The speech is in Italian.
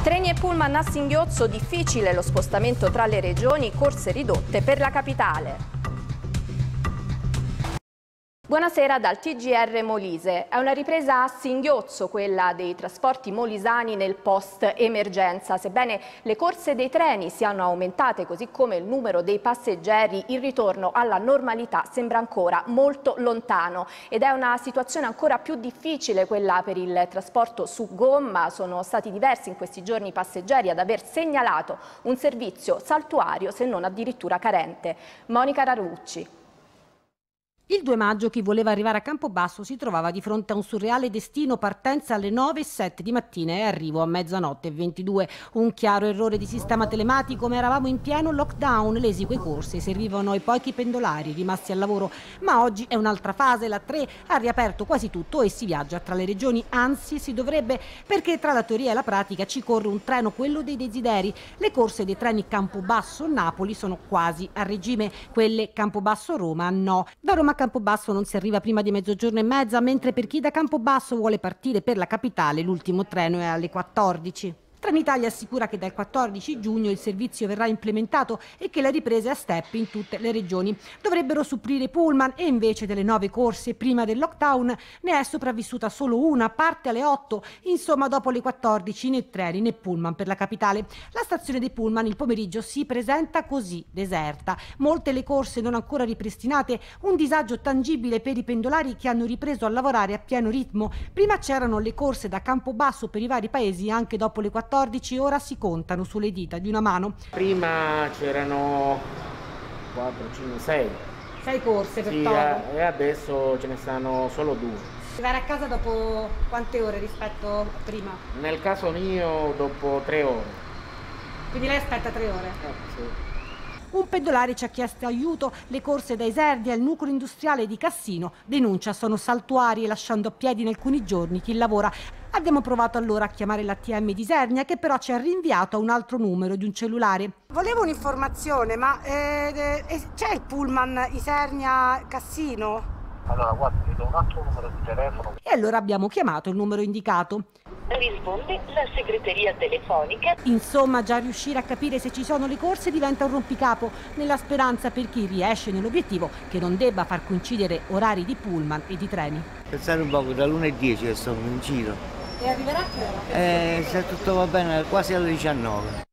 Treni e pullman a singhiozzo, difficile lo spostamento tra le regioni, corse ridotte per la capitale. Buonasera dal TGR Molise. È una ripresa a singhiozzo quella dei trasporti molisani nel post-emergenza. Sebbene le corse dei treni siano aumentate, così come il numero dei passeggeri, il ritorno alla normalità sembra ancora molto lontano. Ed è una situazione ancora più difficile quella per il trasporto su gomma. Sono stati diversi in questi giorni i passeggeri ad aver segnalato un servizio saltuario, se non addirittura carente. Monica Rarucci. Il 2 maggio chi voleva arrivare a Campobasso si trovava di fronte a un surreale destino: partenza alle 9:07 di mattina e arrivo a mezzanotte e 22. Un chiaro errore di sistema telematico, ma eravamo in pieno lockdown, le esigue corse servivano ai pochi pendolari rimasti al lavoro. Ma oggi è un'altra fase, la 3 ha riaperto quasi tutto e si viaggia tra le regioni, anzi si dovrebbe, perché tra la teoria e la pratica ci corre un treno, quello dei desideri. Le corse dei treni Campobasso-Napoli sono quasi a regime, quelle Campobasso-Roma no. Da Roma a Campobasso non si arriva prima di mezzogiorno e mezza, mentre per chi da Campobasso vuole partire per la capitale l'ultimo treno è alle 14. Trenitalia assicura che dal 14 giugno il servizio verrà implementato e che la ripresa è a step in tutte le regioni. Dovrebbero supplire i pullman e invece delle 9 corse prima del lockdown ne è sopravvissuta solo una, parte alle 8. Insomma, dopo le 14 né treni né pullman per la capitale. La stazione dei pullman il pomeriggio si presenta così, deserta. Molte le corse non ancora ripristinate, un disagio tangibile per i pendolari che hanno ripreso a lavorare a pieno ritmo. Prima c'erano le corse da Campobasso per i vari paesi anche dopo le 14. Ora si contano sulle dita di una mano. Prima c'erano 4, 5, 6. 6 corse per Togo. E adesso ce ne stanno solo 2. Arrivare a casa dopo quante ore rispetto a prima? Nel caso mio dopo 3 ore. Quindi lei aspetta 3 ore? Sì. Un pendolare ci ha chiesto aiuto, le corse da Isernia al nucleo industriale di Cassino denuncia sono saltuarie, lasciando a piedi in alcuni giorni chi lavora. Abbiamo provato allora a chiamare l'ATM di Isernia, che però ci ha rinviato a un altro numero di un cellulare. Volevo un'informazione, ma c'è il pullman Isernia-Cassino? Allora, guarda, ti do un altro numero di telefono. E allora abbiamo chiamato il numero indicato. Risponde la segreteria telefonica. Insomma, già riuscire a capire se ci sono le corse diventa un rompicapo, nella speranza per chi riesce nell'obiettivo che non debba far coincidere orari di pullman e di treni. Pensare un poco, dall'1:10 che sono in giro. E arriverà a che ora? Se tutto va bene, quasi alle 19.